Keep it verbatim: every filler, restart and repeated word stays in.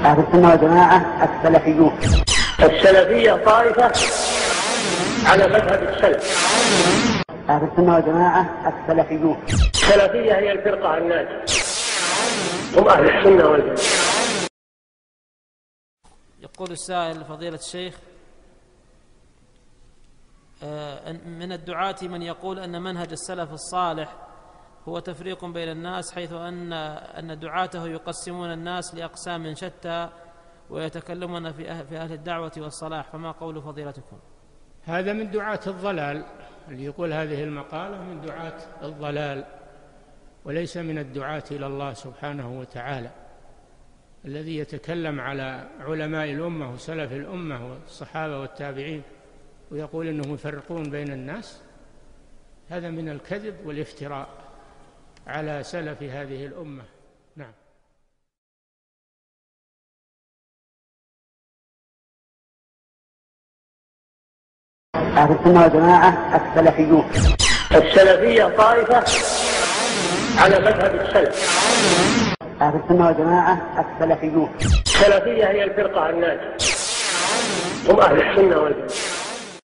أهل السنة والجماعة السلفيون. السلفية طائفة على مذهب السلف. أهل السنة والجماعة السلفيون. السلفية هي الفرقة الناجية، هم أهل السنة والجماعة. يقول السائل فضيلة الشيخ: من الدعاة من يقول أن منهج السلف الصالح هو تفريق بين الناس، حيث أن أن دعاته يقسمون الناس لأقسام شتى ويتكلمون في أهل, في أهل الدعوة والصلاح، فما قول فضيلتكم؟ هذا من دعاة الضلال، اللي يقول هذه المقالة من دعاة الضلال، وليس من الدعاة إلى الله سبحانه وتعالى. الذي يتكلم على علماء الأمة وسلف الأمة والصحابة والتابعين ويقول إنهم يفرقون بين الناس، هذا من الكذب والافتراء على سلف هذه الأمة. نعم. أهل السنة والجماعة السلفيون. السلفية طائفة على مذهب السلف. أهل السنة والجماعة السلفيون. السلفية هي الفرقة الناجية، هم أهل السنة والجماعة.